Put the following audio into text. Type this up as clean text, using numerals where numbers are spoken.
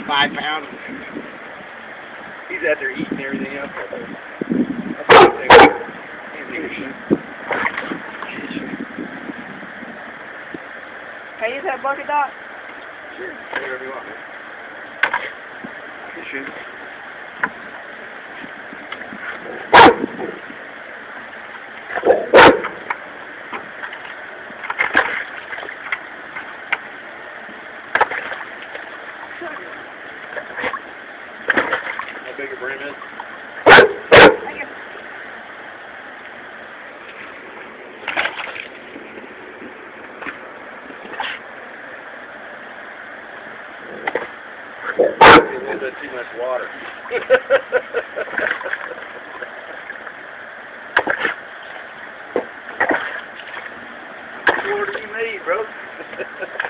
5 pounds. He's out there eating everything else out there. Can I use that bucket, Doc? Sure, do whatever you want, man. You should. How big a brim is? Thank you. A little bit too much water. What order you made, bro?